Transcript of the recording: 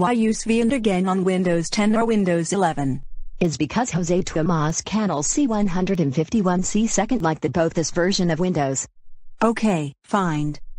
Why use V and again on Windows 10 or Windows 11? Is because Jose Tomas Canal C151C2 like the both this version of Windows. Okay, find.